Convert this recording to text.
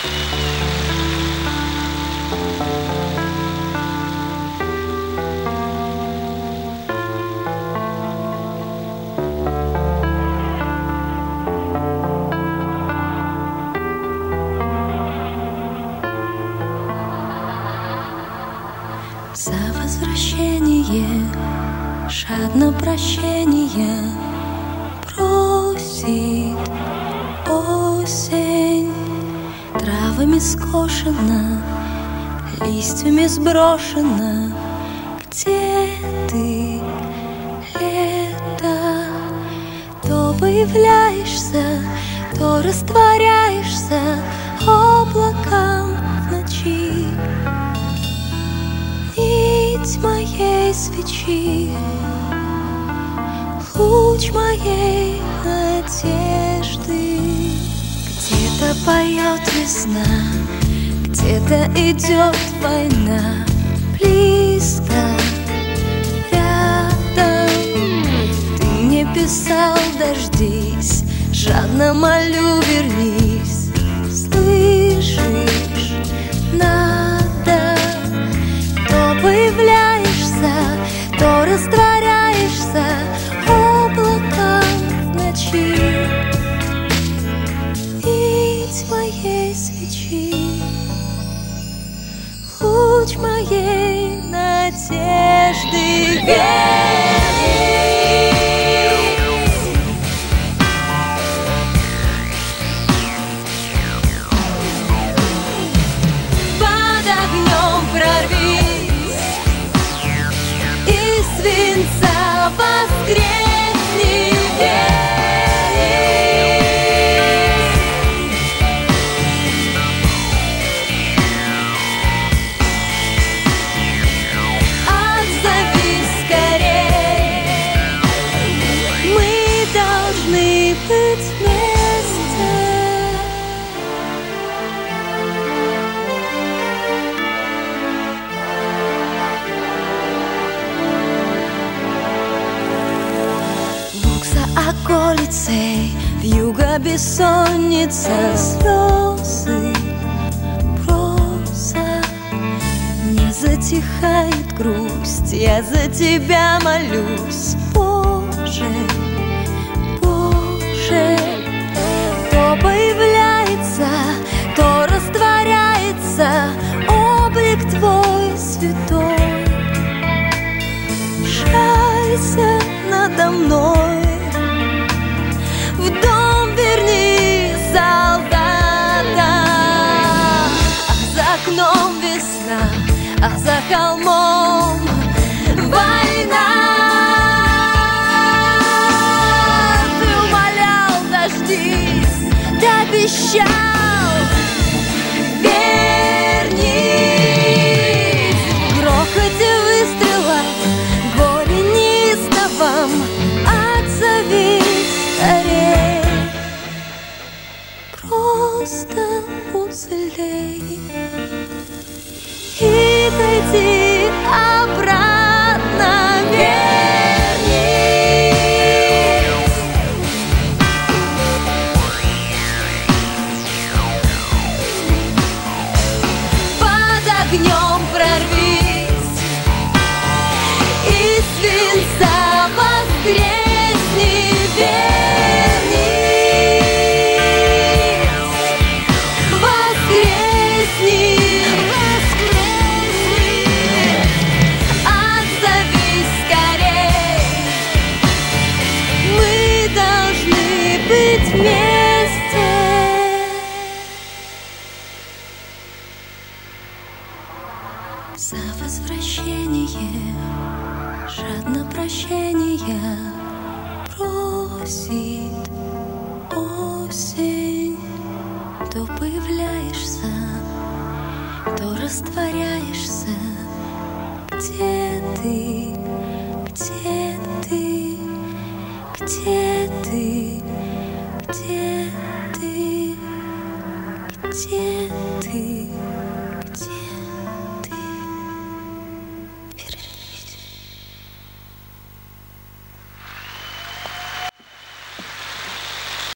За возвращение жадно прощения просит осень. Травами скошена, листьями сброшена. Где ты, лето? То появляешься, то растворяешься облаком в ночи. Нить моей свечи, луч моей надежды. Где-то поет весна, где-то идет война. Близко, рядом. Ты мне писал, дождись, жадно молю, вернись. Слышишь, надо. То появляешься, то растворяешься облаком в ночи. Нить моей свечи, луч моей надежды, вернись. Под огнем прорвись, из свинца воскресни, вернись. Быть вместе. Луг за околицей, вьюга бессонница, слезы, проза. Не затихает грусть, я за тебя молюсь, Боже. То появляется, то растворяется облик твой святой. Жалься надо мной, в дом верни солдата. Ах, за окном весна, ах, за холмом война. Ты обещал, вернись. В грохоте выстрела, горе неистовом, отзовись скорей. Просто уцелей и дойди обратно, вернись. Огнем прорвись, из свинца воскресни, вернись. Воскресни, воскресни, отзовись скорей. Мы должны быть вместе. За возвращение жадно прощения просит осень. То появляешься, то растворяешься. Где ты, где ты, где ты, где ты, где ты?